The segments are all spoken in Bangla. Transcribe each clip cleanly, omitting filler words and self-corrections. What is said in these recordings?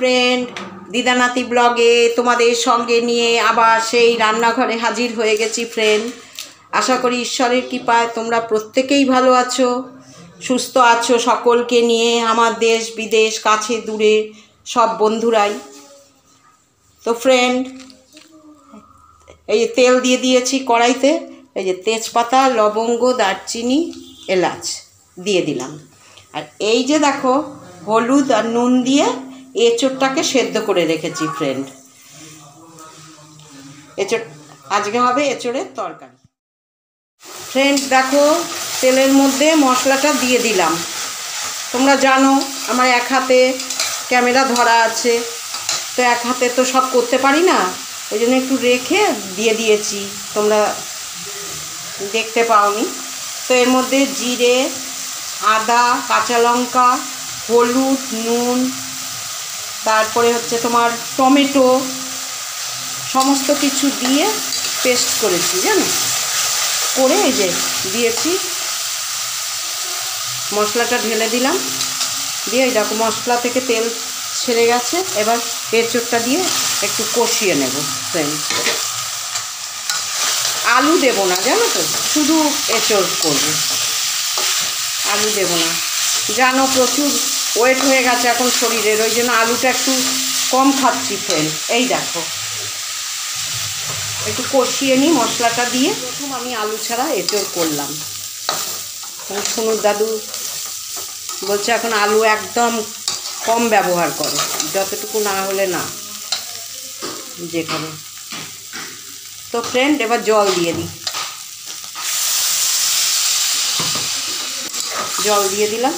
ফ্রেন্ড, দিদা নাতি ব্লগে তোমাদের সঙ্গে নিয়ে আবার সেই রান্নাঘরে হাজির হয়ে গেছি ফ্রেন্ড। আশা করি ঈশ্বরের কৃপায় তোমরা প্রত্যেকেই ভালো আছো, সুস্থ আছো। সকলকে নিয়ে আমার দেশ বিদেশ কাছে দূরে সব বন্ধুরাই। তো ফ্রেন্ড, এই যে তেল দিয়ে দিয়েছি কড়াইতে, এই যে তেজপাতা, লবঙ্গ, দারচিনি, এলাচ দিয়ে দিলাম। আর এই যে দেখো হলুদ আর নুন দিয়ে এঁচোড়টাকে সেদ্ধ করে রেখেছি ফ্রেন্ড। এঁচোড় আজকে হবে এঁচোড়ের তরকারি। ফ্রেন্ড দেখো তেলের মধ্যে মশলাটা দিয়ে দিলাম। তোমরা জানো আমার এক হাতে ক্যামেরা ধরা আছে, তো এক হাতে তো সব করতে পারি না, ওই জন্য একটু রেখে দিয়ে দিয়েছি, তোমরা দেখতে পাওনি। তো এর মধ্যে জিরে, আদা, কাঁচা লঙ্কা, হলুদ, নুন, তারপরে হচ্ছে তোমার টমেটো, সমস্ত কিছু দিয়ে পেস্ট করেছি জানো, করে এই যে দিয়েছি। মশলাটা ঢেলে দিলাম, দিয়ে দেখো মশলা থেকে তেল ছেড়ে গেছে। এবার এঁচোড়টা দিয়ে একটু কষিয়ে নেব ফ্রেন্ড। আলু দেবো না জানো তো, শুধু এঁচোড় করবো, আলু দেবো না। জানো প্রচুর ওয়েট হয়ে গেছে এখন শরীরের, ওই জন্য আলুটা একটু কম খাচ্ছি ফ্রেন্ড। এই দেখো একটু কষিয়ে নিই মশলাটা দিয়ে। প্রথম আমি আলু ছাড়া এঁচোড় করলাম। সোনুর দাদু বলছে এখন আলু একদম কম ব্যবহার করে, যতটুকু না হলে না যেখানে। তো ফ্রেন্ড এবার জল দিয়ে দিই, জল দিয়ে দিলাম।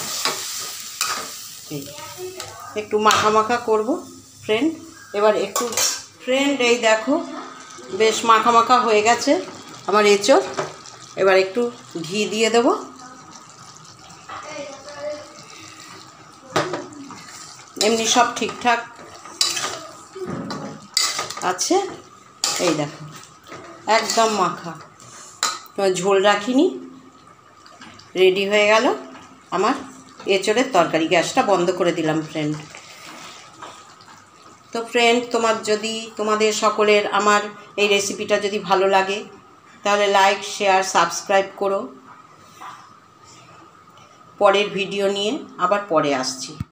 একটু মাখা মাখা করবো ফ্রেন্ড। এবার একটু ফ্রেন্ড এই দেখো বেশ মাখা মাখা হয়ে গেছে আমার এঁচোড়। এবার একটু ঘি দিয়ে দেব। এমনি সব ঠিকঠাক আছে, এই দেখো একদম মাখা, ঝোল রাখিনি। রেডি হয়ে গেল আমার এঁচোড়ের তরকারি। গ্যাসটা বন্ধ করে দিলাম ফ্রেন্ড। তো ফ্রেন্ড তোমাদের সকলের আমার এই রেসিপিটা যদি ভালো লাগে তাহলে লাইক, শেয়ার, সাবস্ক্রাইব করো। পরের ভিডিও নিয়ে আবার পরে আসছি।